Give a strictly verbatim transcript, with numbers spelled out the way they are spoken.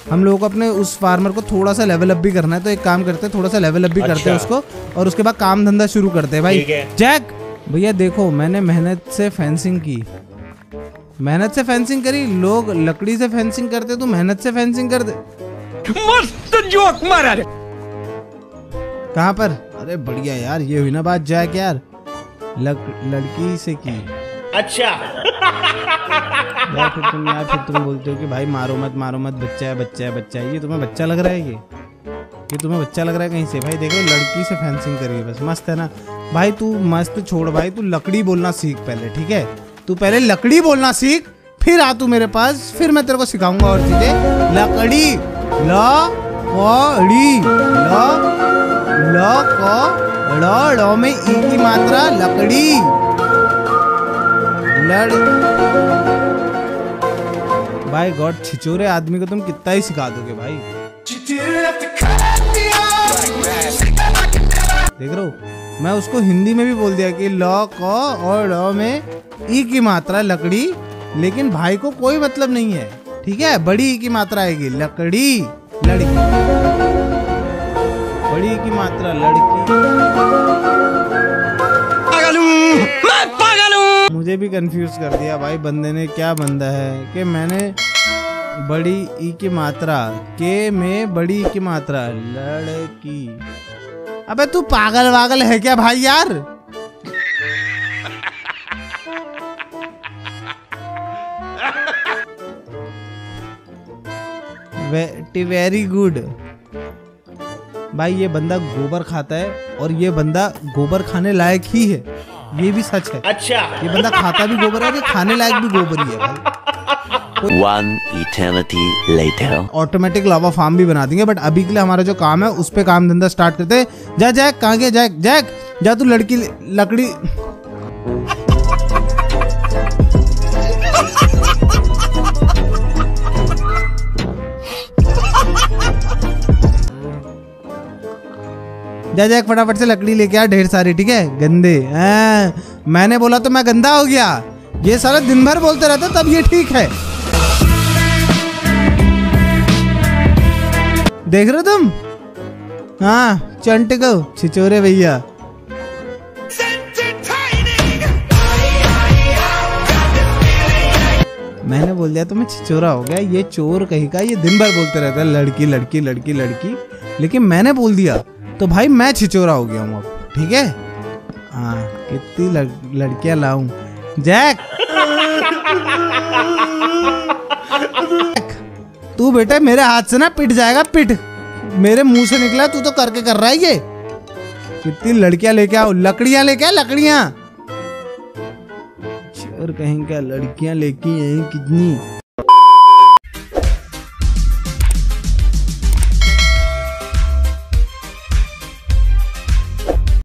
हम लोगों को अपने उस फार्मर को थोड़ा सा लेवल अप भी करना है, तो एक काम करते हैं, थोड़ा सा लेवल अप भी अच्छा। करते हैं उसको, और उसके बाद काम धंधा शुरू करते हैं भाई। जैक भैया देखो, मैंने मेहनत से फेंसिंग की, मेहनत से फेंसिंग करी। लोग लकड़ी से फेंसिंग करते, तू मेहनत से फेंसिंग कर दे। मस्त जोक मारा रे। कहाँ पर? अरे बढ़िया यार, ये हुई ना बात जैक यार, लक, लड़की से की। अच्छा यार, फिर तुम यार फिर तुम बोलते हो कि भाई मारो मत मारो मत, बच्चा है बच्चा है बच्चा है। ये तुम्हें बच्चा लग रहा है? ये ये तुम्हें बच्चा लग रहा है कहीं से? भाई देखो, लड़की से फेंसिंग करी बस, मस्त है ना भाई। तू मस्त छोड़ भाई, तू लकड़ी बोलना सीख पहले, ठीक है? तू पहले लकड़ी बोलना सीख, फिर आ तू मेरे पास, फिर मैं तेरे को सिखाऊंगा और चीजें। लकड़ी, लकड़ी, ल क ड़ ड़ में ई की मात्रा, लकड़ी, लड़। भाई गॉड, छिचोरे आदमी को तुम कितना ही सिखा दोगे भाई। देख रहे हो, मैं उसको हिंदी में भी बोल दिया कि ल क और ड़ में ई की मात्रा लकड़ी, लेकिन भाई को कोई मतलब नहीं है, ठीक है? बड़ी ई की मात्रा आएगी, लकड़ी, लड़की, बड़ी ई की मात्रा लड़की। पागल हूं, मैं पागल हूं। मुझे भी कंफ्यूज कर दिया भाई बंदे ने। क्या बंदा है कि मैंने बड़ी ई की मात्रा के में बड़ी ई की मात्रा लड़की। अबे तू पागल वागल है क्या भाई यार? वेरी गुड भाई। ये बंदा गोबर खाता है और ये बंदा गोबर खाने लायक ही है, ये भी सच है। अच्छा, ये बंदा खाता भी गोबर है, ये खाने लायक भी गोबर ही है भाई। One eternity later. Automatic lava farm भी बना देंगे, बट अभी के लिए हमारा जो काम है उस पे काम धंधा स्टार्ट करते हैं। जा जैक, कहाँ गया जैक? जैक जा, तू लड़की लकड़ी। जा जैक, फटाफट से लकड़ी लेके आ, ढेर सारी, ठीक है? गंदे आ, मैंने बोला तो मैं गंदा हो गया? ये सारा दिन भर बोलते रहते तब ये ठीक है। देख रहे हो तुम? हाँ, चंट को छिचोरे भैया। मैंने बोल दिया तो मैं छिचोरा हो गया। ये चोर कहीं का, ये दिन भर बोलते रहता है लड़की लड़की लड़की लड़की, लेकिन मैंने बोल दिया तो भाई मैं छिचोरा हो गया हूँ अब, ठीक है? हाँ, कितनी लड़, लड़कियां लाऊं जैक? तू बेटा मेरे हाथ से ना पिट जाएगा, पिट। मेरे मुंह से निकला, तू तो करके कर रहा है ये। कितनी लड़कियां लेके आओ, लकड़ियां लेके आ, लकड़ियां। चोर कहीं का, लड़कियां लेके आई कितनी।